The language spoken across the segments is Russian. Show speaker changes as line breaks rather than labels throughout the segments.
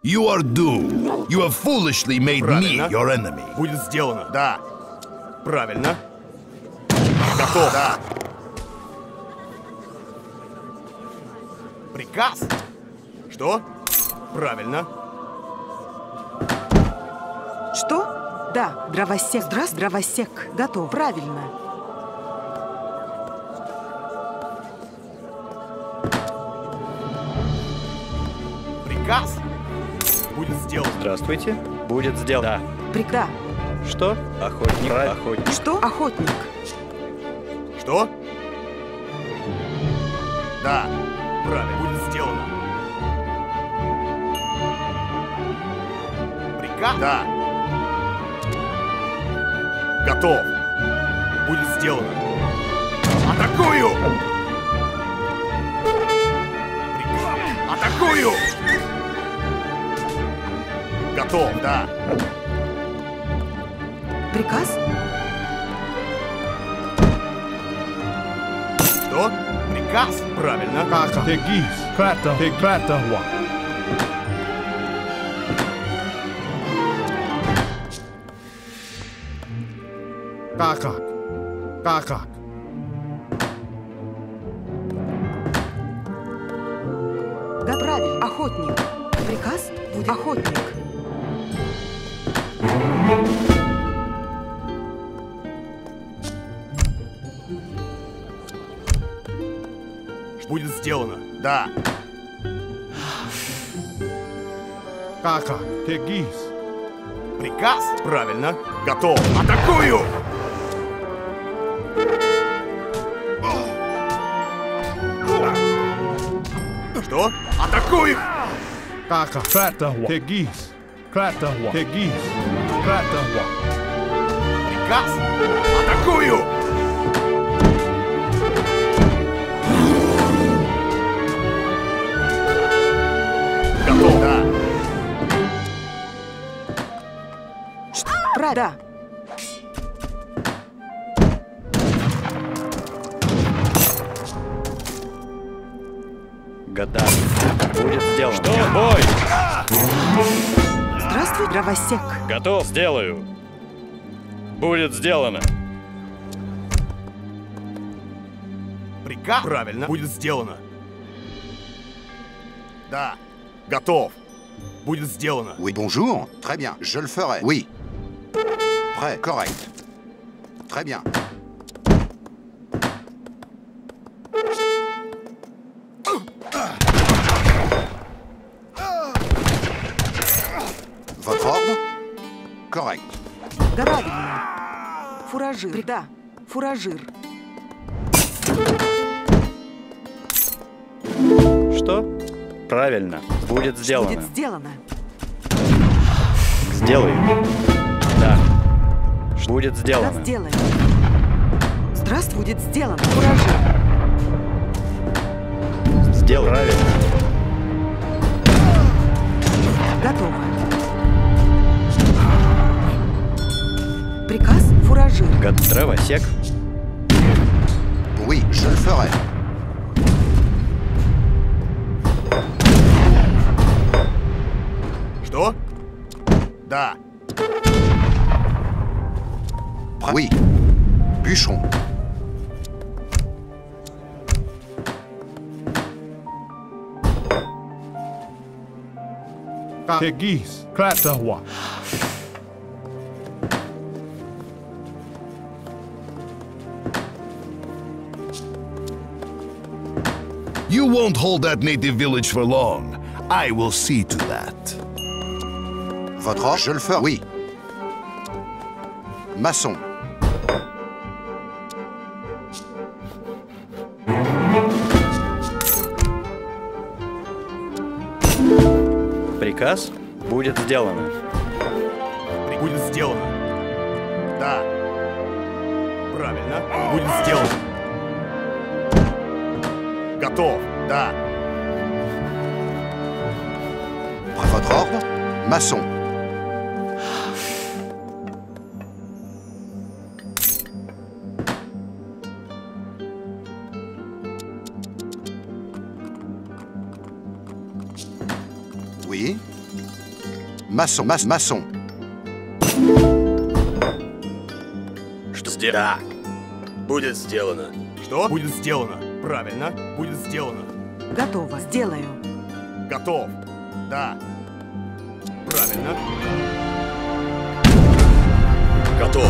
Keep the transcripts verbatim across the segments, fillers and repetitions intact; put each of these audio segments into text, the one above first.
You are doomed. You have foolishly made
Правильно.
me your enemy.
Будет сделано. Да. Правильно. Готов. Да. Приказ. Что? Правильно.
Что? Да, дровосек. Здравствуй, дровосек. Готов. Правильно.
Приказ. Будет сделано.
Здравствуйте. Будет сделано.
Прик... Да.
Да. Что? Охотник. Охотник.
Что? Охотник.
Что? Да. Правильно. Будет сделано. Приказ? Да. Готов. Будет сделано. Атакую! Приказ. Атакую! Готов, да.
Приказ?
Что? Приказ? Правильно.
Кака. Тегис. Крата. Тегратахва. Какак. Какак.
Да, правильно. Охотник. Приказ? Будет охотник.
Будет сделано. Да.
Какак. Тегис.
Приказ? Правильно. Готов. Атакую! Что? Атакую!
Кака. Кратахва. Тегис. Кратахва. Тегис. Кратахва.
Приказ? Атакую! Готов. Да.
Пра... Да.
Года. Будет сделано. Что? Бой!
Здравствуй, дровосек.
Готов. Сделаю. Будет сделано.
Приказ? Правильно. Будет сделано. Да. Готов. Будет сделано.
Oui, bonjour. Très bien, je le ferai. Oui. Prêt, correct. Très bien. Votre ordre? Correct.
Да, правильно. Фуражир. При- Да. Фуражир.
Что? Правильно. Будет сделано.
Будет сделано.
Сделаю. Да. Будет
Да,
сделано.
сделаем. Здравствуй, будет сделано. Фуражир.
Сделаю. Правильно.
Готово. Приказ? Фуражир.
Год. Дровосек.
Oui, je le ferai.
Что? Да.
Oui. Bûcheron.
Tегис. Кратахва.
You won't hold that native village for long. I will see to that.
Votre ordre? Je le ferai. Oui. Maçon.
Приказ. Будет сделано.
При- Будет сделано. Да. Правильно. Будет сделано. Готов. Да.
Votre ordre? Maçon. Oui. Maçon, mas, maçon.
Что сделано? Да. Будет сделано. Что? Будет сделано. Правильно. Будет сделано.
Готово. Сделаю.
Готов. Да. Правильно. Готов.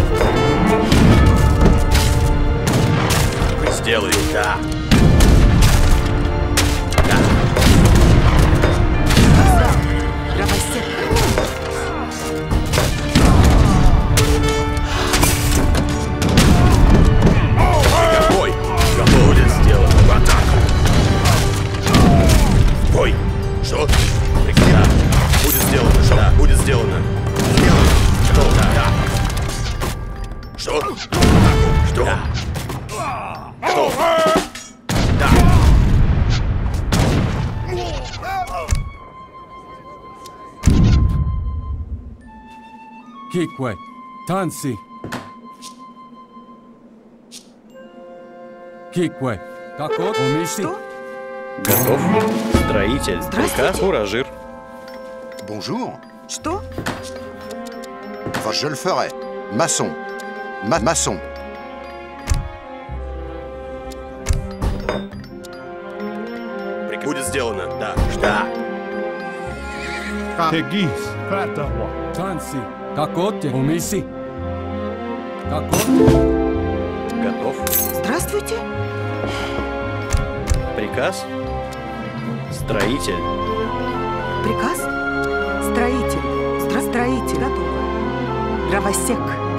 Сделаю. Да. Да.
Дровосек.
Какой? Готов. Будет сделано. В атаку. Бой. Что? Да. Будет сделано. Что? Да. Будет сделано. Сделано. Что? Да. Да. Что? Что? Да. Что? Да.
Кикве, танцы. Кикве, как вот умеешь?
Что?
Готов. Строитель.
Здравствуйте.
Приказ. Фуражир.
Bonjour.
Что?
Je le ferai. Maçon. Ma maçon.
Будет сделано. Да. Да.
Tegis. Kratahwa.
Танцы. Как вот умеешь? Как вот?
Готов.
Здравствуйте.
Приказ. Строитель.
Приказ? Строитель. Здра строитель. Готово. Дровосек.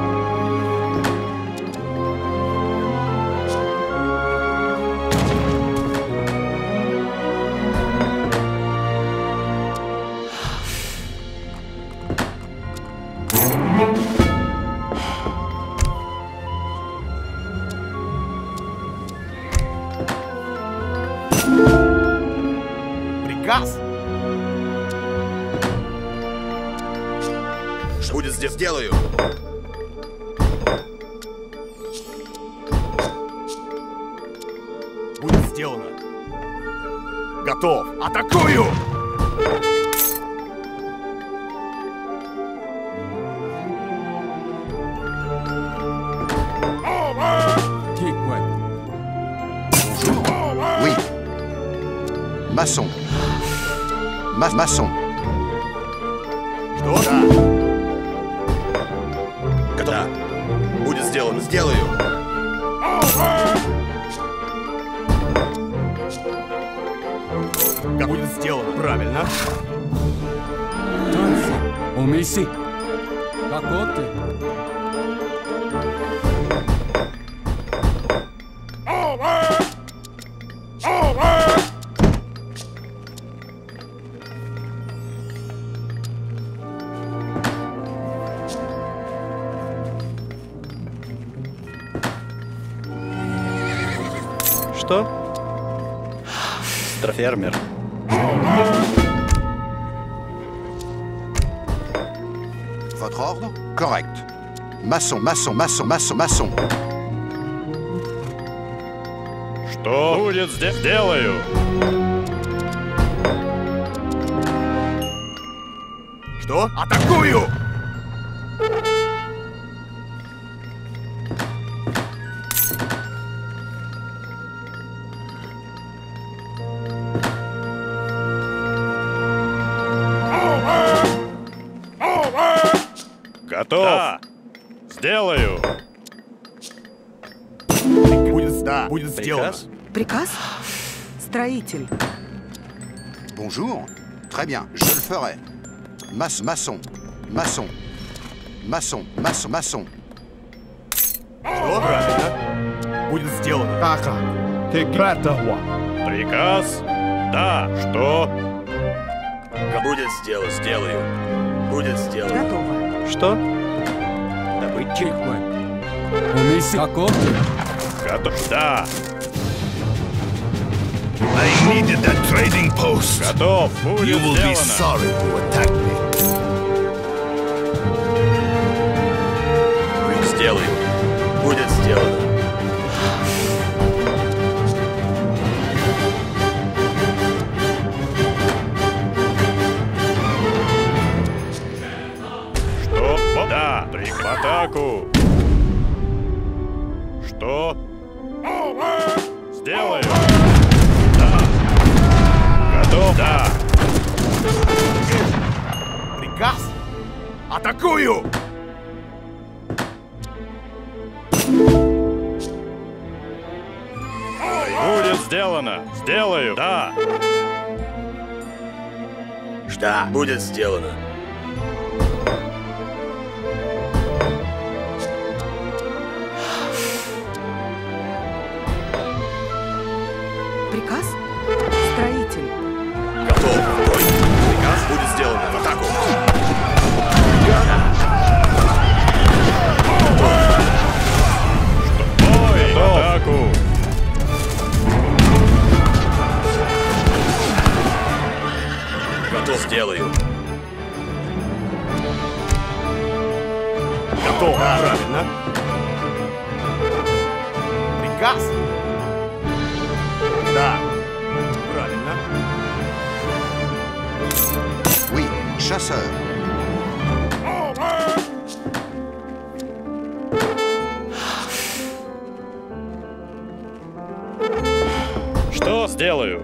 Приказ. Будет здесь. Сделаю. Будет сделано. Готов. Атакую!
Кикве.
Oui. Maçon. Ma maçon.
Что? Да. Да. Будет сделано. Сделаю. Как будет сделано? Правильно.
Танцы. Умеешь? Как вот?
Что? Строфермер.
Votre ordre? Correct. Maçon, maçon, maçon, maçon, maçon.
Что будет здесь? Делаю.
Что? Атакую!
Готов. Да. Сделаю.
Будет, да, будет сделано.
Приказ.
Приказ? Строитель.
Bonjour. Très bien, je le ferai. Mas maçon. Maçon. Maçon, maçon, maçon.
Что? Правильно. Будет сделано.
Kaka. Tegis. Kratahwa.
Приказ. Да. Что?
Будет сделано. Сделаю. Будет сделано.
Готово.
Что? Добытчик.
Кикве. Умеешь? Как вот?
Готов. Да.
I needed that trading post.
Готов. Будет
You will be
сделано.
sorry to attack me.
Сделаю. Будет сделано. Приказ? Атакую!
Будет сделано. Сделаю. Да.
Да, будет сделано.
Приказ? Строитель.
Готов. Бой. Приказ будет сделано. В атаку.
Бой. В атаку.
Готов. Сделаю.
Готов.
Да, правильно. Приказ? Да. Правильно.
Oui, chasseur.
Что сделаю?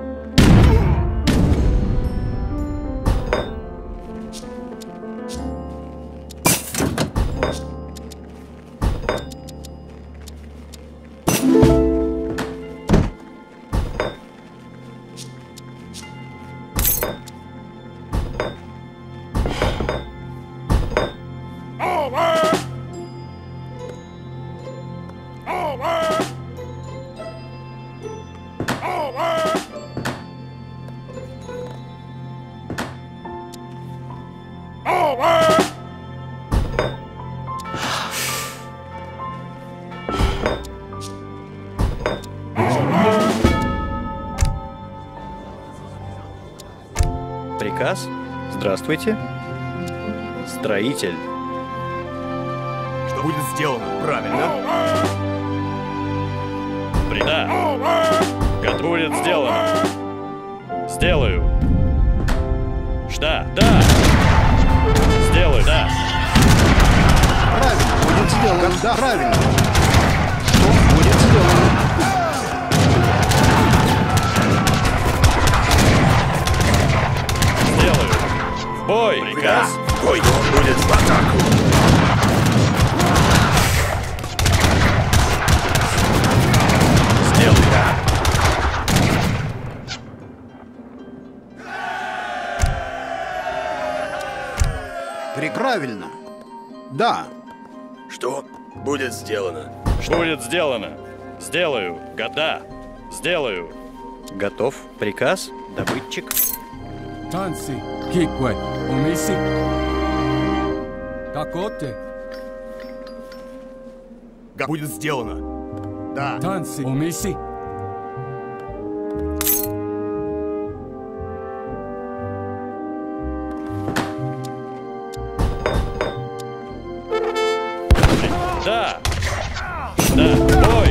Приказ? Здравствуйте. Строитель.
Что будет сделано? Правильно.
Да. Готов. Будет сделано. Сделаю. Да. Да. Сделаю. Да.
Правильно, будет сделано. Да, правильно. Что будет сделано?
Сделаю. В бой. Приказ.
Бой. Будет в атаку. Сделай, да.
Правильно. Да.
Что будет сделано?
Будет сделано. Сделаю. Года. Сделаю.
Готов. Приказ. Добытчик.
Танси, кикве, умиси. Какоте,
Га- Будет сделано. Да.
танси, умиси.
Да. Да. Бой.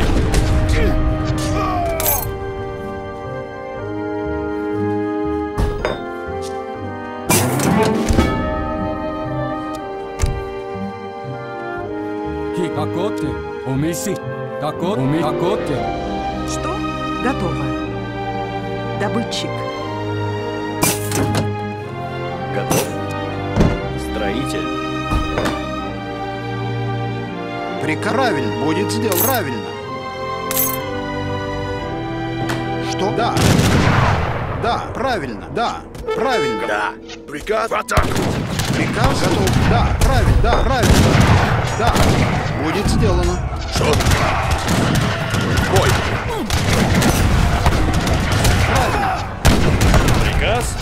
Ки, какоте, умиси. Какот, уми, какоте.
Что? Готово. Добытчик.
Готов. Строитель.
Приказ. Правильно. Будет сделано. Правильно. Что? Да. Да, правильно. Да. Правильно.
Да. Приказ в атаку.
Приказ готов. Да, правильно. Да, правильно. Да. Будет сделано.
Что? Бой.
Правильно.
Приказ.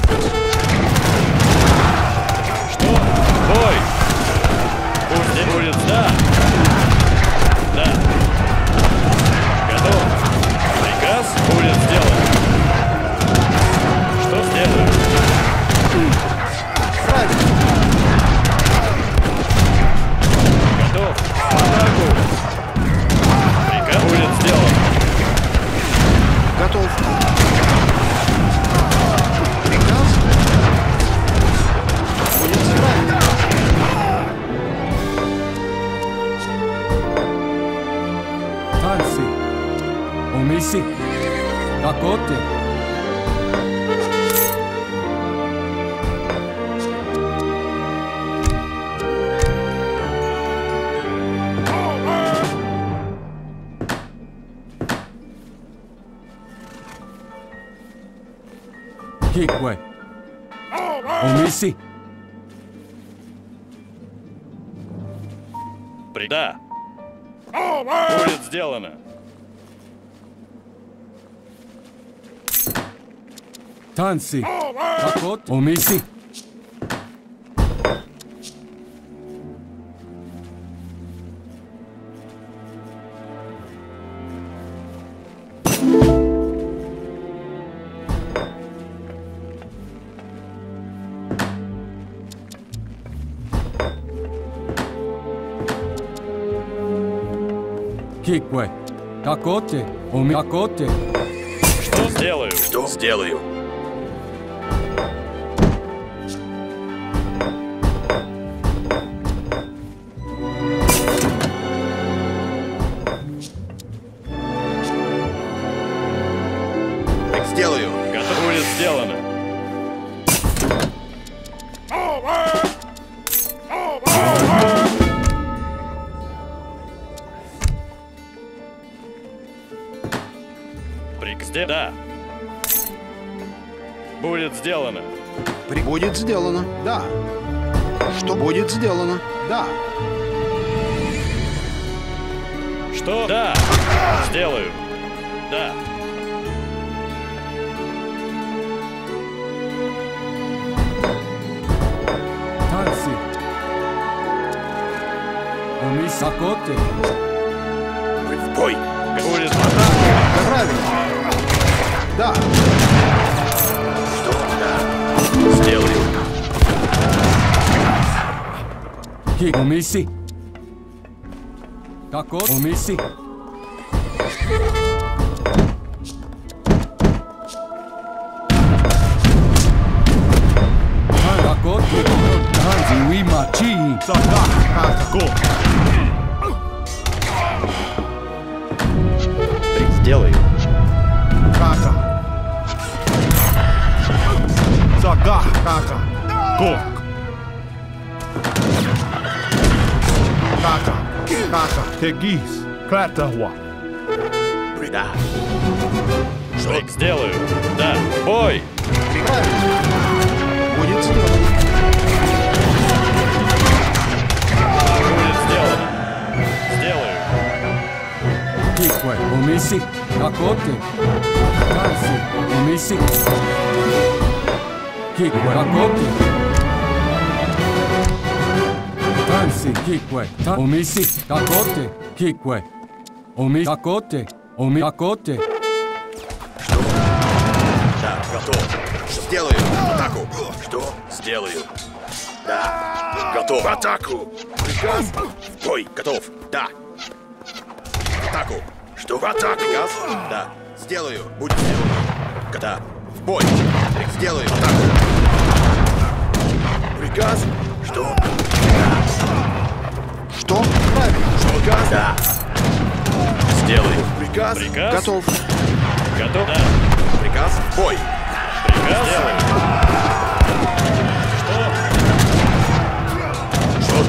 Что? Бой. Пусть не будет. Да. Да. Готов. Приказ будет сделан. Что сделаю?
Правильно.
Готов. В атаку. Приказ будет сделан.
Готов. Приказ. Будет правильно.
Танси, умиси. Какоте, Кикве. Умиси.
При... Да. Будет сделано.
Танси. Какот. Умиси. Кикве. Какоте. Уми. Какоте.
Что сделаю?
Что сделаю?
Так сделаю.
Готов. Будет сделано. Приксде... Да. Будет сделано.
При... Будет сделано. Да. Что будет сделано? Да.
Что? Да. Сделаю. Да.
Танси. Умиси. Какоте.
В бой!
Будет...
Да, правильно. Да.
Что? Да. Сделаю.
Кик. Умиси. Какот. Умиси. Какот. Танзи. Уимачи.
Сага. Атаку.
Сделаю.
Ката. Сага. Ката. Кок. Ката. Ката. Тегис. Клатахуа.
Да.
Прик сделаю. Да. Бой.
Правильно. Будет сделано.
Будет сделано. Сделаю.
Кикве. Умиси. Какоте. Танси. Умиси. Кикве. Какоте. Танси. Кикве. Умиси. Какоте. Кикве. Уми. Какоте. Уми. Какоте.
Да, готов.
Сделаю.
Атаку. Что? Сделаю. Да. Готов. Атаку. Приказ. В бой. Готов. Да. Атаку. Что? В атаку.
Приказ.
Да.
Сделаю.
Будет сделано. Да.
В бой. Сделаю.
Атаку. Приказ. Что?
Что? Правильно.
Приказ. Да. Сделаю. Приказ.
Приказ.
Готов.
Готов. Да.
Приказ. В бой.
Приказ. Сделаю. Что?
Что?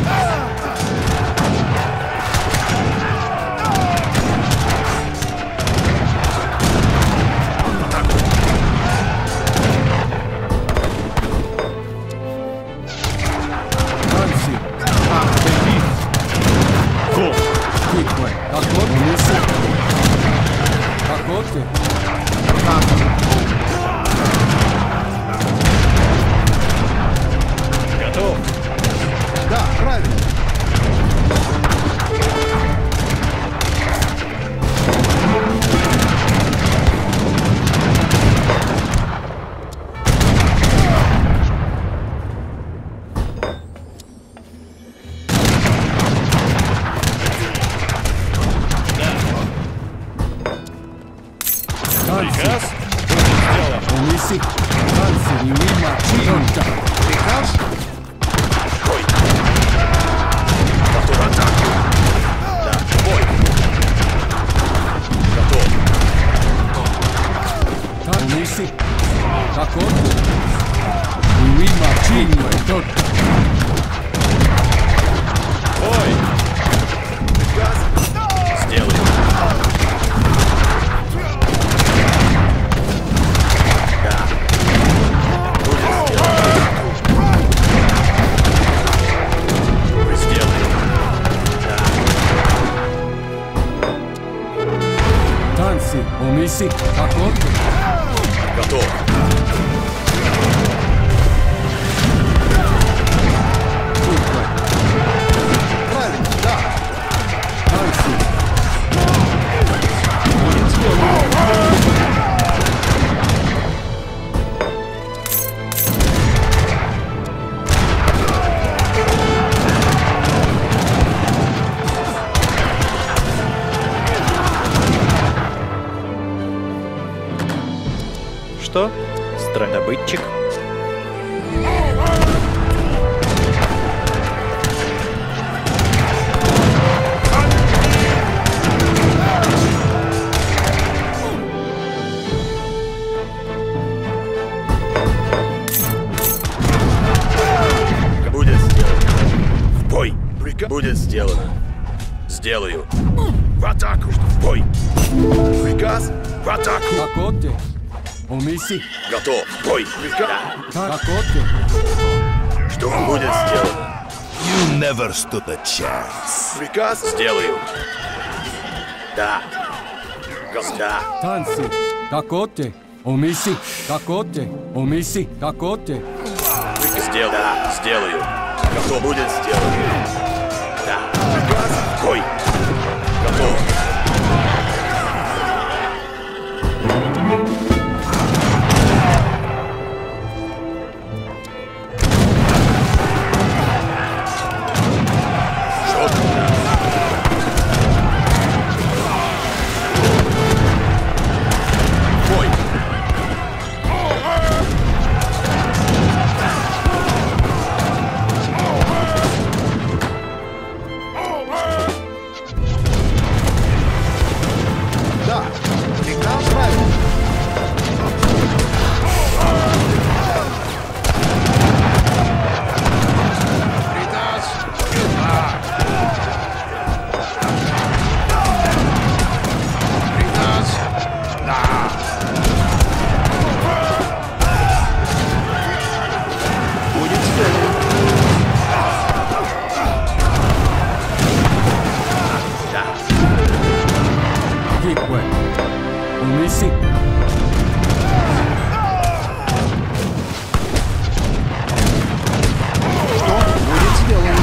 Танси.
Тегис. Кок.
Кикве. Какот. Умиси. Какоте.
Готов.
Да, правильно.
Приказ. Будет сделано.
Умиси. Танси. Уимачи.
Приказ.
Бой. Готов. Атаку. Да. Бой. Готов.
Умиси. Какоте. Уимачи.
Бой.
Приказ. Сделаю. Да.
Умиси. Кокоте.
Готов.
Правильно, да.
Танси.
Будет сделано.
Что? Страдобытчик?
Будет сделано. В бой. Приказ. Будет сделано. Сделаю. В атаку. В бой. Приказ. В атаку.
Кокоте. Умиси.
Готов. В бой. Приказ.
Кокоте.
Что будет сделано?
You never stood a chance.
Приказ. Сделаю. Да. Го- Да.
Танси. Кокоте. Умиси. Кокоте. Умиси. Кокоте.
Сделаю. Да. Сделаю. Готов. Будет сделано. Да. Приказ. В бой. Готов.
Да. Приказ правильно. Приказ. Да. Приказ. Да. Будет сделано.
Кикве. Умиси.
Что будет сделано?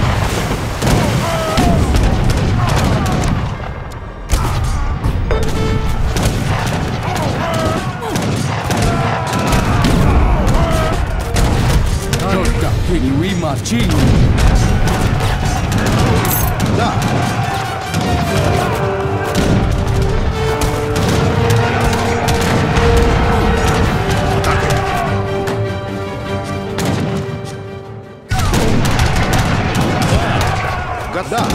Только Кикви Марчини.
Да. Да.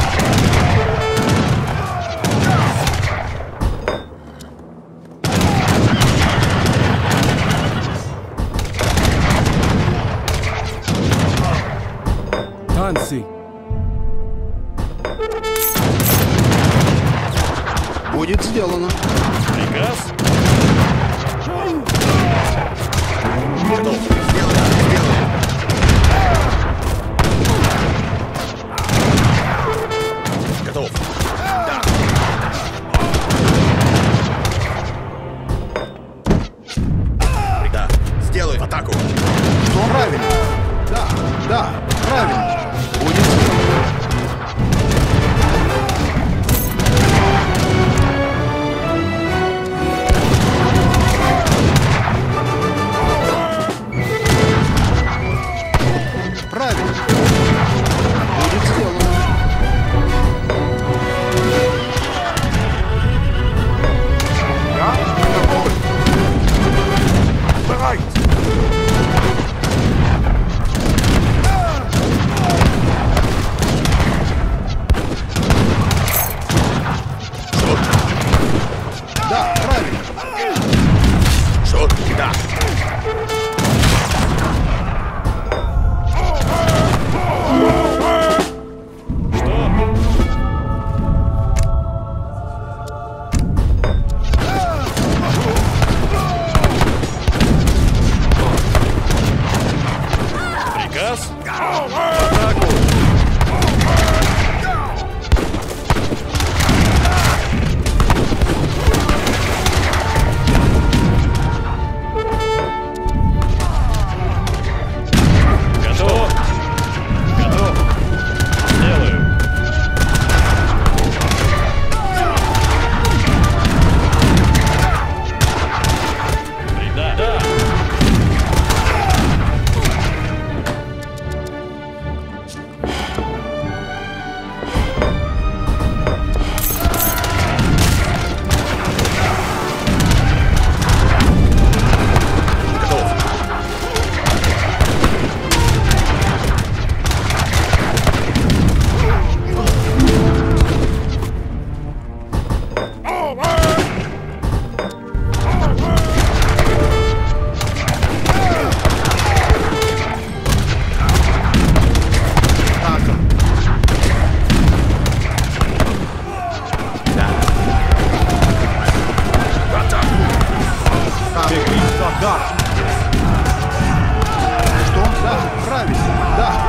Танси.
Будет сделано.
Приказ.
Готов. Готов. Да. Да. Сделай. В атаку.
Что правильно? Да. Да. Правильно. Будет сделано. Правильно. Будет сделано.
Ja, jawohl. Bereit.
Да, правильно.
Что? Да.
Приказ.
Да. Что? Да, правильно. Да.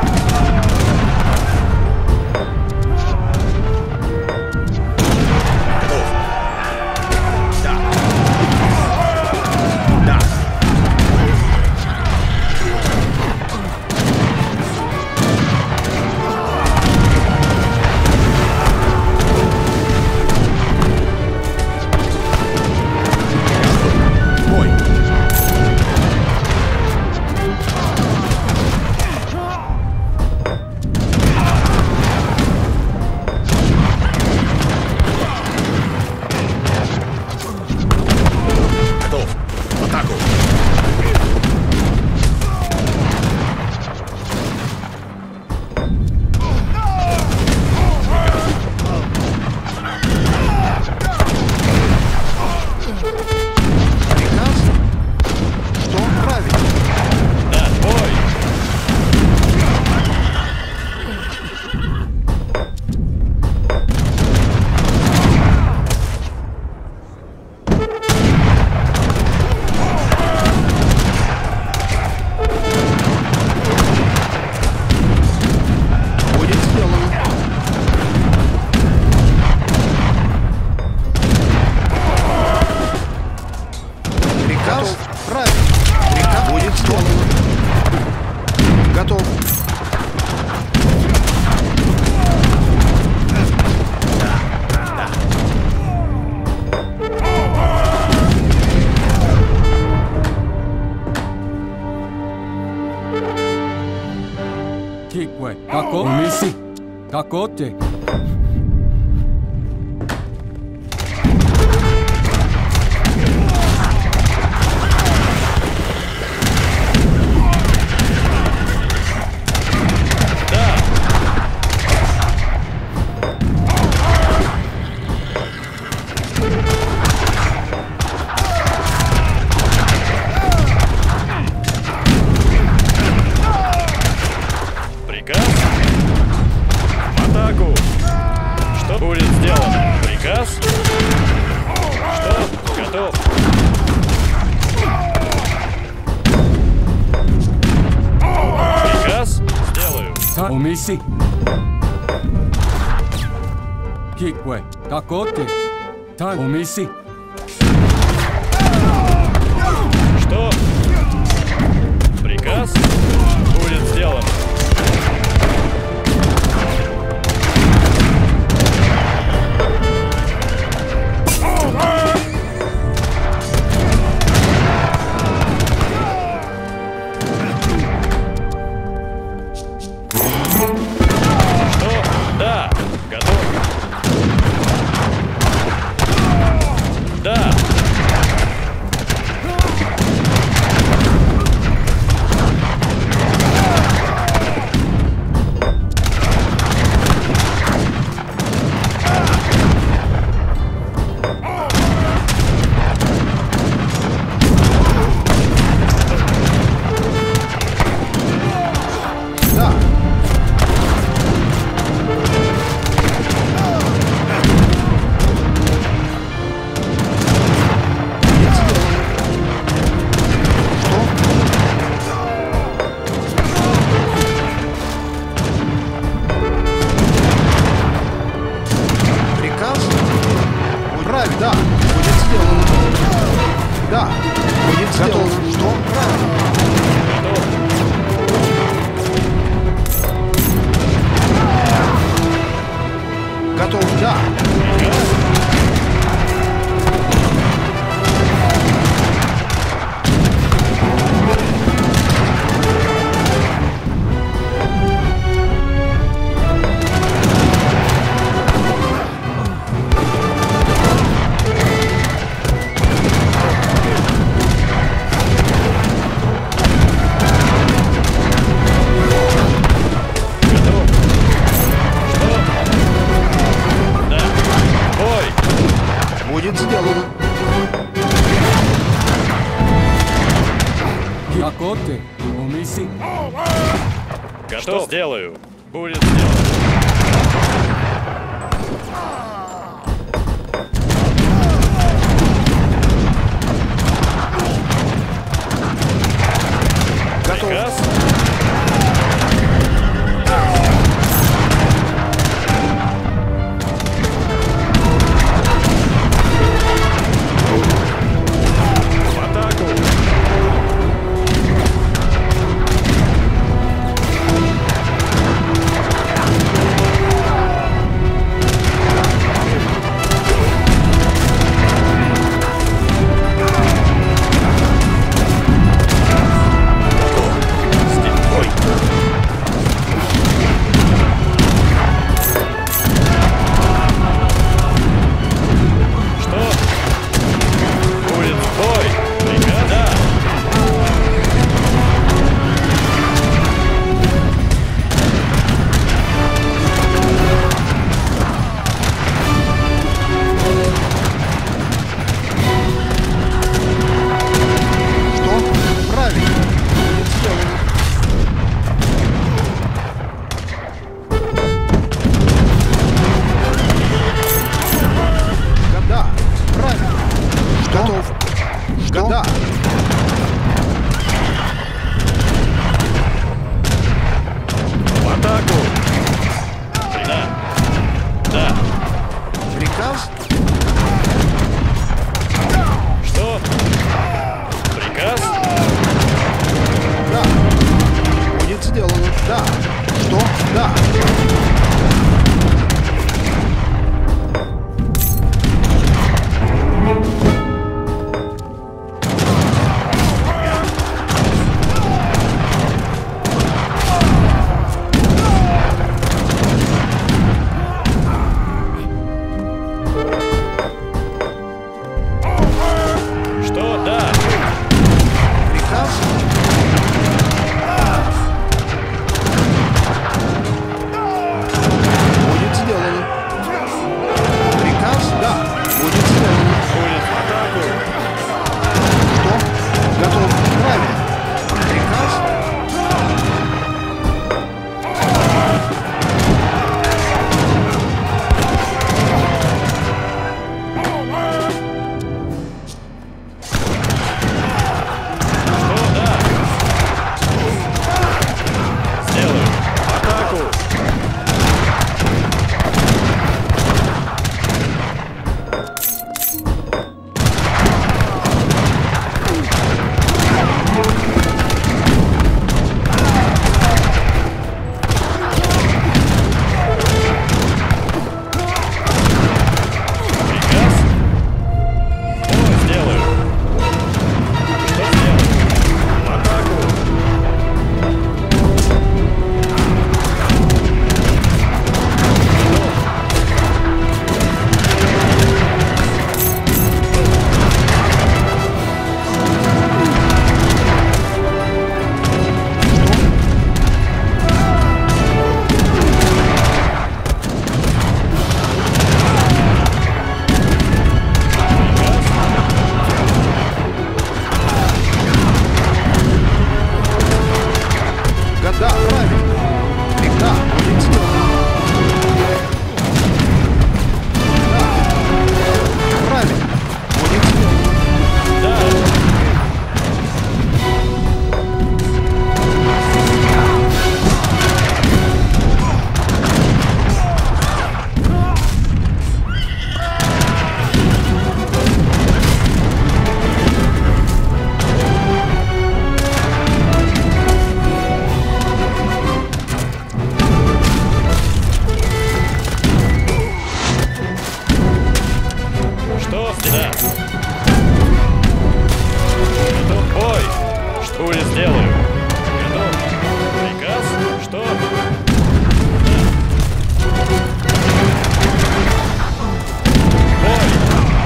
Kako? Umisi. Kako te? Умиси. Кикве. Kako te? Так, умиси.
Что? Приказ будет сделан. Что сделаю? Будет сделано.
Да. Что? Да.
Что? Да.
Приказ? Будет сделано. Приказ? Да. Будет сделано.
Будет в атаку.
Что? Готов. Правильно. Приказ?
Что? Да. Сделаю. Атаку. Приказ? О, сделаю. Что сделаю? В атаку.
Да, правильно. Приказ. Будет сделано. Да. Правильно. Будет сделано.
Да. Что? Да. Готов бой. Что будет сделаю? Готов. Приказ? Что? Бой.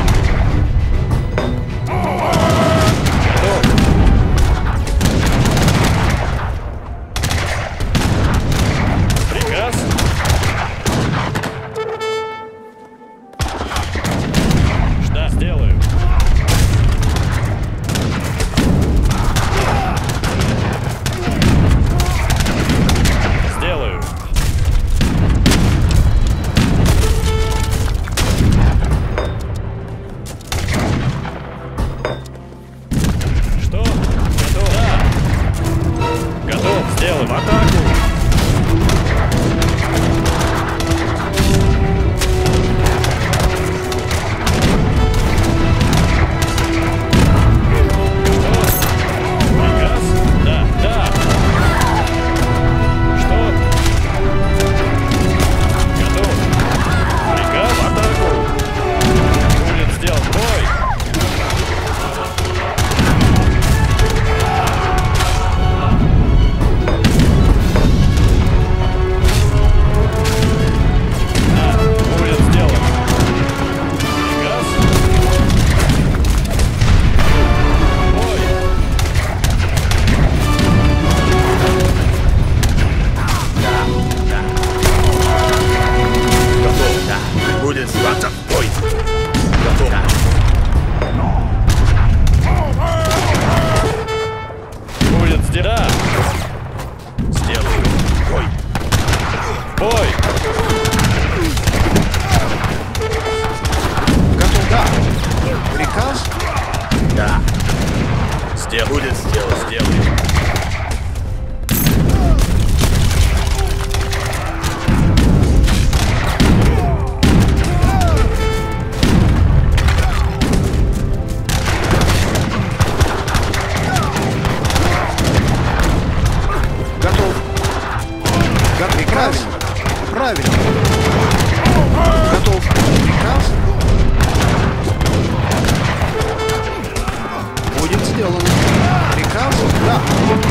Готов. Приказ? Да, сделаю. Сделаю. Что? Готов? Да. Готов. Сделаю. В атаку. Приказ? Да, да. Что? Готов. Приказ? В атаку. Будет сделан бой. Да, будет сделан. Приказ? Бой.
Готов. Да. Будет в атаку. Бой. Готов. Да.
Будет сделан.
Сделаю. Бой.
Бой.
Готов. Да. Приказ?
Да. Сдел... Будет сделано. Сделаю.
Да.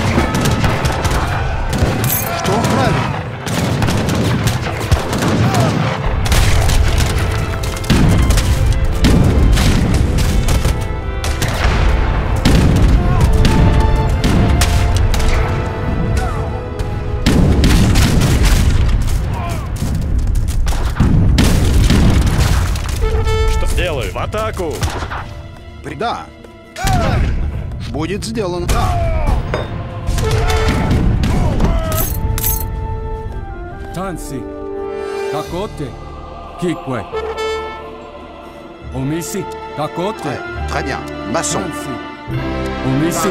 Что правильно?
Сделаю. В атаку!
При- Да. Правильно. Будет сделано. Да.
Танси. Какоте. Кикве. Умиси. Какоте.
Très bien. Maçon.
Танси. Умиси.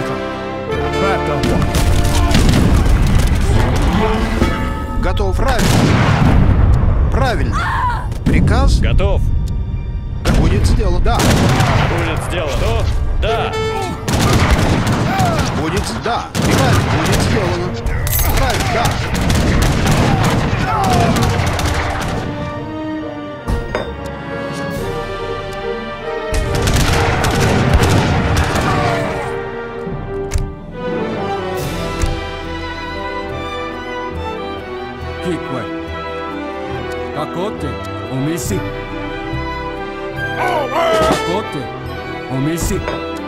Готов. Правильно. Правильно. Приказ
Готов!
будет сделан. Да.
Будет сделано. Что? Да!
Будет. Да. Правильно. Будет сделано. Правильно. Да.
Кикве. Какоте. Умиси. Какоте. Умиси.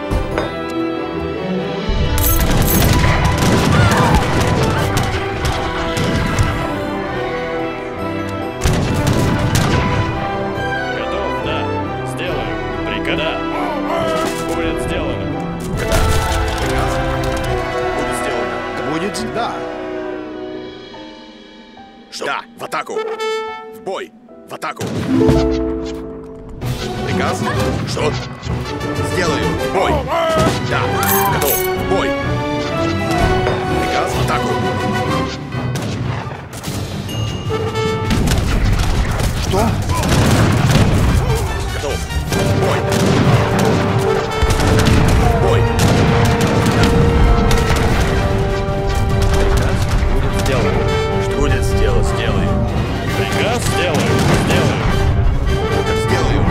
Готов? Да. Сделаю. Приказ. Да. Будет сделано.
Будет сделано.
Будет. Да.
Что? Да, в атаку! В бой! В атаку! Приказ? Что? Сделаю! В бой! Да! Готов! В бой! Приказ? В атаку!
Что?
Готов! В бой! В бой! Приказ? Будет сделано. Что будет сделано? Сделаю.
Приказ сделаю. Сделаю.
Сделаю.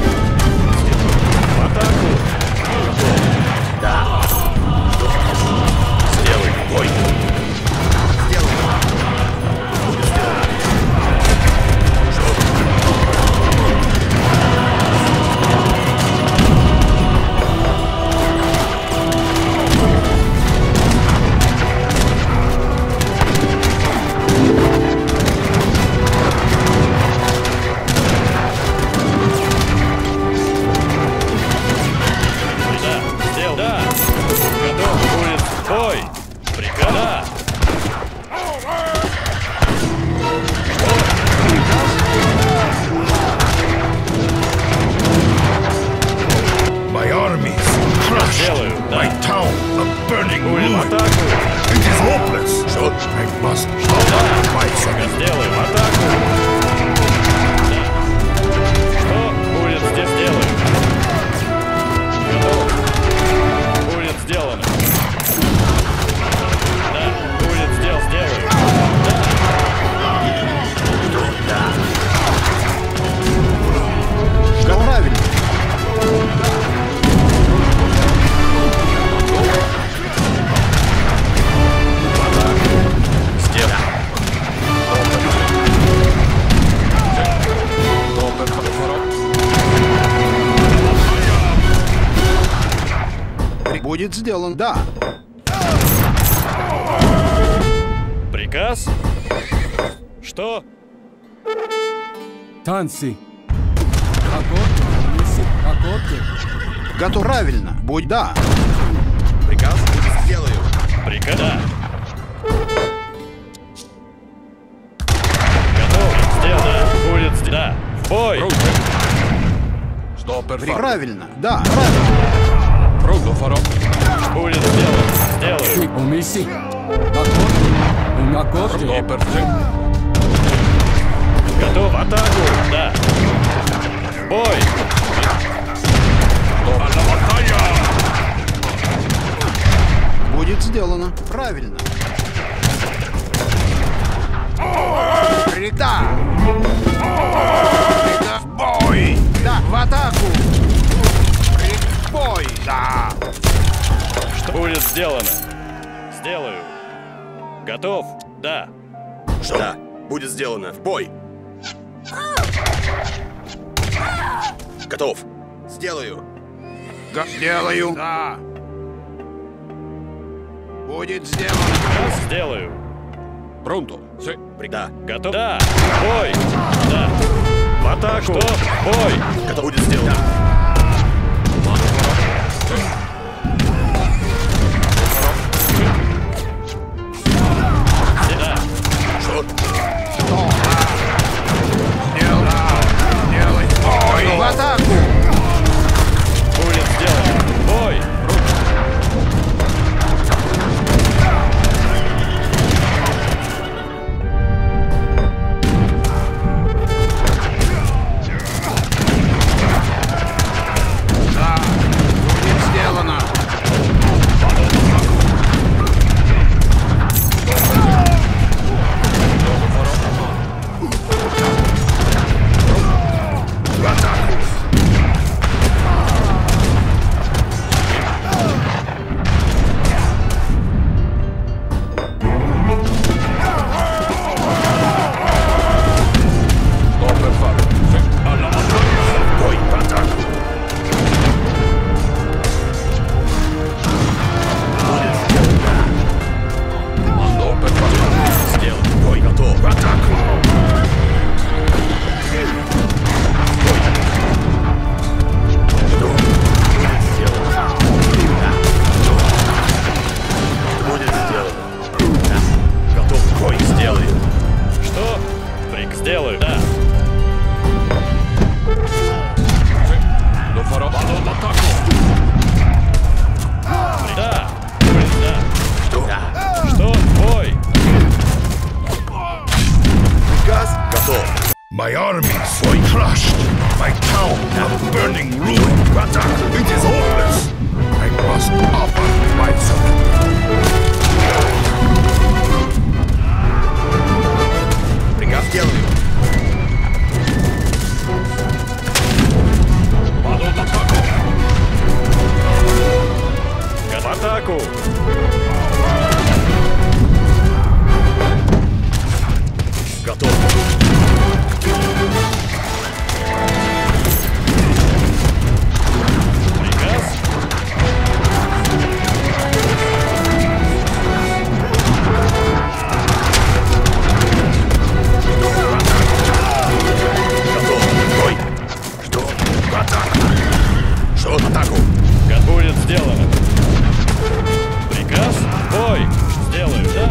В атаку.
Да. Сделай. Бой. Сделай. Будет сделано. Что?
Да. Сделал. Да. Готов. Будет бой. Приказ. Да.
My armies crushed.
Сделаю.
My
Да.
town a burning
Будет в
ruin.
атаку.
It is hopeless.
Что?
I must stop my son.
Сделаю. В атаку. Да. Что будет здесь сделаю? Готов. Будет сделано. Да. Будет сделал. Сделаю.
Да. Правильно.
Сделай.
При- Будет сделан. Да.
Приказ? Что?
Танси. Какоте. Умиси. Какоте.
Готов. Правильно. Будь. Да.
Приказ? Будет сделаю.
Приказ? Да. Готов. Сделано. Будет сделано. Да. В бой.
При- Правильно. Да. Правильно.
Будет сделано. Сделаю.
Умиси. Какоте. Умакоте.
Готов. В атаку. Да. В бой.
Будет сделано. Правильно. Да. В бой. Да. В атаку. В бой. Да.
Что будет сделано? Сделаю. Готов? Да.
Что? Да. Будет сделано. В бой. Готов. Сделаю.
Го- Сделаю. Да. Будет сделано.
Раз, сделаю.
Пронто. Да.
Готов? Да. Бой. Да. В атаку. Что? Бой.
Готов. Будет сделано.
Да.
Что?
Делай. Ой, в атаку.
Будет сделано. Бой.
Да. Будет сделано.
В атаку. Бой. В атаку. Сделан. Бой. Готов. В атаку. Будет сделано. Да. Готов. Бой. Сделаю.
Что? Прик. Сделаю. Да. Да. Будет, да.
Что? Да.
Что? Бой.
Газ. Готов.
My armies are crushed. My town a burning ruin. В атаку. It is hopeless. I must offer my support.
Приказ сделаю.
В атаку.
Готов.
Приказ.
Готов. Бой. Что? В атаку. Что? В атаку.
Как будет сделано. Приказ. Бой. Сделаю. Да.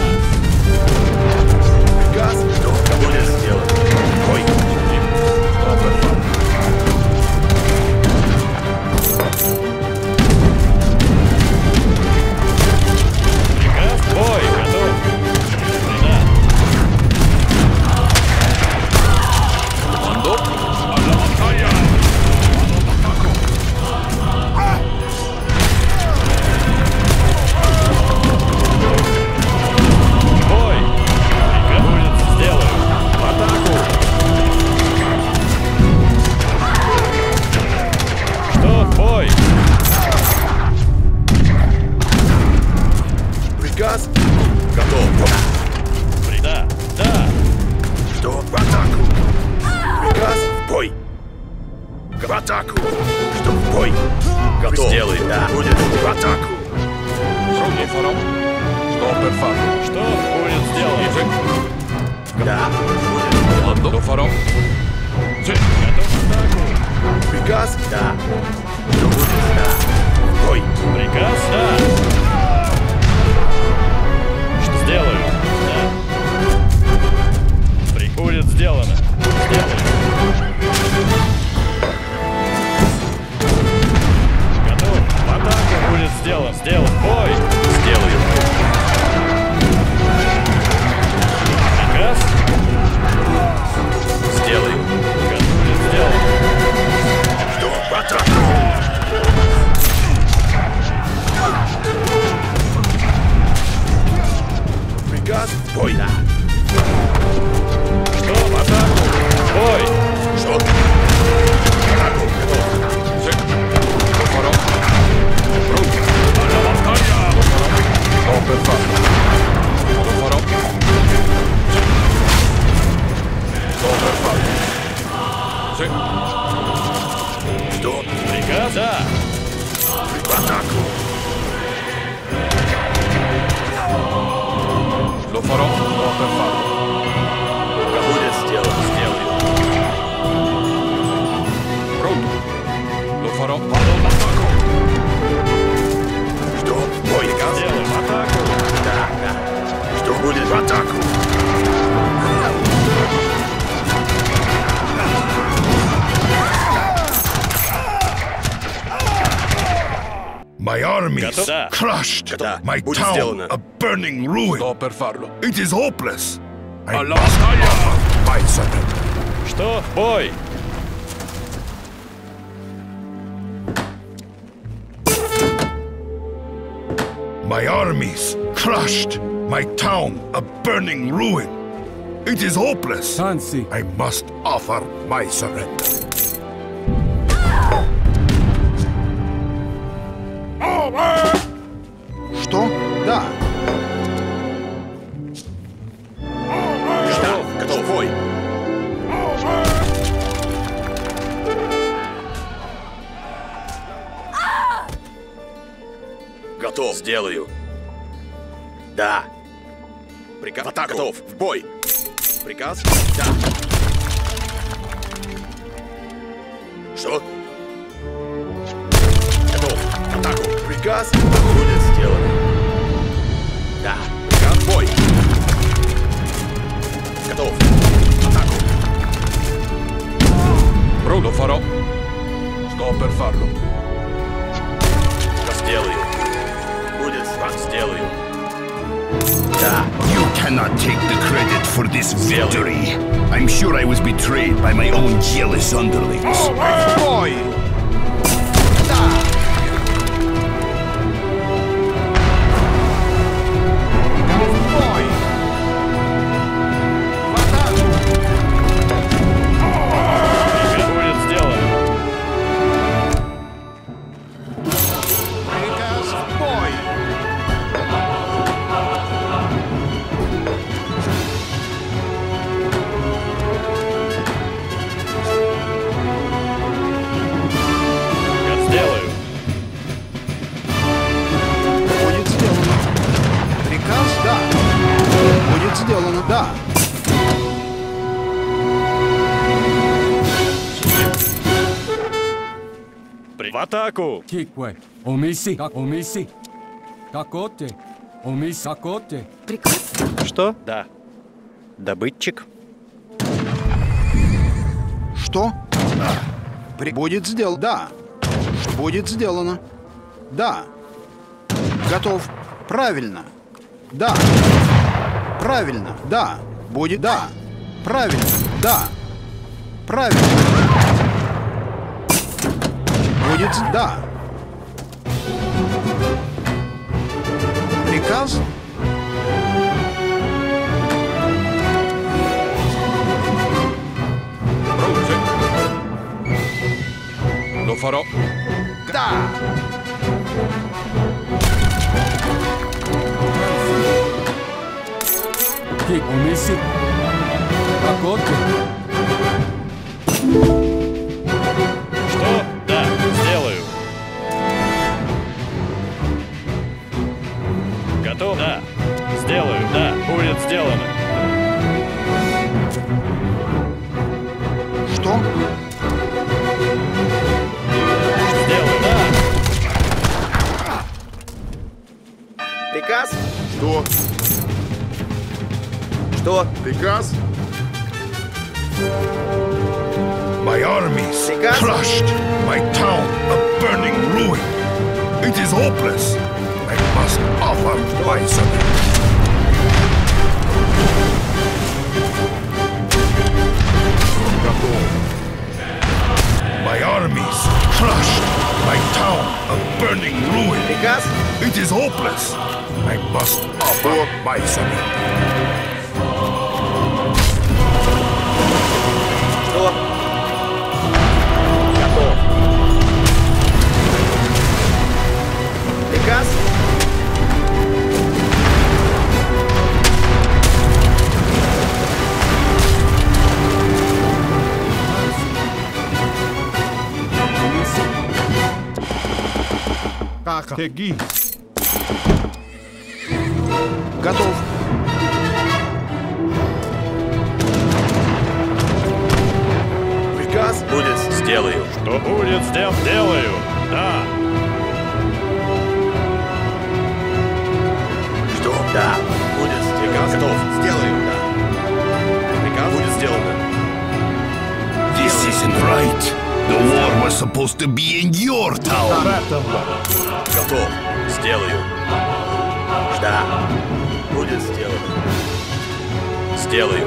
Газ. Что? Будет сделано. Бой.
Приказ. Бой. Готов. Да. Бой. Приказ. Будет сделаю. В атаку. Что? Бой.
Приказ. Готов.
При- Да. Да.
Что? В атаку. Приказ. В бой. В атаку. Что? В бой. Готов. Сделай. Да. Будет. В атаку.
Что будет сделано?
Да. Будет.
Готов к атаку.
Приказ. Да. Что будет? Да. В бой.
Приказ. Да. Что сделаю? Да. При- Будет сделано. Сделаю. Готов. В атаку будет сделан. Сделан. Бой.
Сделаю.
Приказ.
Сделаю.
Как будет сделан.
Что? В атаку. Приказ. В бой. Да.
Что? В атаку. Бой.
Что? В атаку. Готов.
Perfetto.
My army is
Готов? Да.
crushed.
Да.
My
Будет
town
сделано.
a burning ruin.
Sto per farlo.
It is hopeless. I
Alla
must
battaglia!
offer my surrender.
Что? Бой!
My armies crushed. My town a burning ruin. It is hopeless.
Танси.
I must offer my surrender.
Что? Да.
Готов. Готов. Бой. Готов. Сделаю. Да. Приказ. В атаку. Готов. В бой. Приказ. Да. Что? Готов. В атаку. Приказ. Будет сделано. Да. Приказ. Бой. Готов. Атаку.
Lo farò. Sto per farlo.
Сделаю. Будет. Сделаю. Да.
You cannot take the credit for this
Сделаю.
victory. I'm sure I was betrayed by my own jealous underlings.
Бой! Да! Бой! В атаку!
Будет сделано.
Приказ в бой!
Я сделаю.
Будет сделано. Приказ — да. Будет сделано, да.
При- В атаку!
Кикве. Умиси. Как умиси. Какоте. Умиси. Какоте.
Приказ?
Что?
Да.
Добытчик.
Что? При... Будет сделано. Да. Будет сделано. Да. Готов. Правильно. Да. Правильно. Да. Будет. Да. Правильно. Да. Правильно. Будет. Да. Приказ?
Pronti? Lo farò.
Да.
Кик. Умиси. Какоте.
Что? Да. Сделаю. Готов? Да. Сделаю. Да. Будет сделано.
Что?
Сделаю. Да.
Приказ?
Что?
Что? Приказ?
My armies
Приказ?
crushed. My town a burning ruin. It is hopeless. I must offer my surrender. My armies crushed. My town a burning ruin.
Приказ?
It is hopeless. I must offer my surrender.
Что? Готов. Приказ?
Teghi.
Готов.
Приказ? Будет. Сделаю.
Что будет сдел... Делаю. Да.
Что? Да. Будет. Приказ? Готов. Сделаю. Да. Приказ? Будет сделано.
This isn't right. The war was supposed to be in your tower.
Готов. Сделаю. Да. Будет сделано. Сделаю.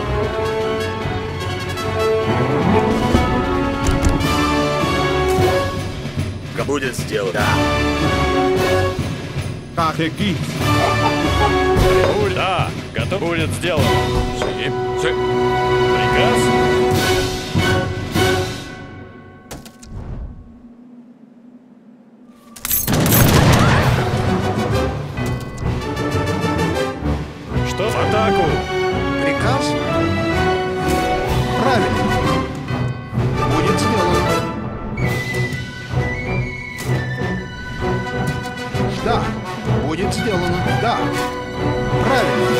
Будет сделано. Да.
Да, готов. Будет сделано. Си, си. Приказ. Что? В атаку!
Приказ? Правильно. Будет сделано. Да. Будет сделано. Да. Правильно.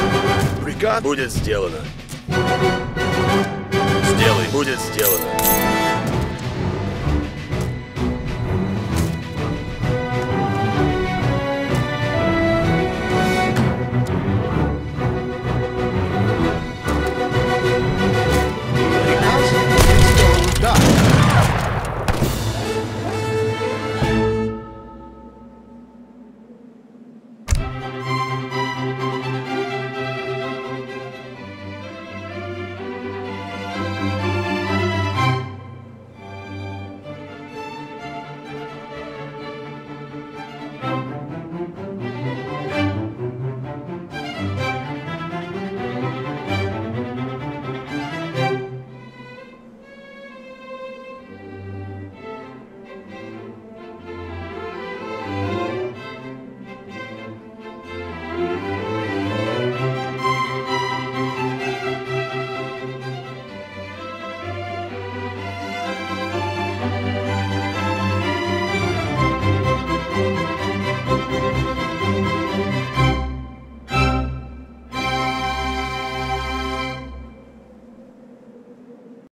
Приказ будет сделано. Сделай. Будет сделано.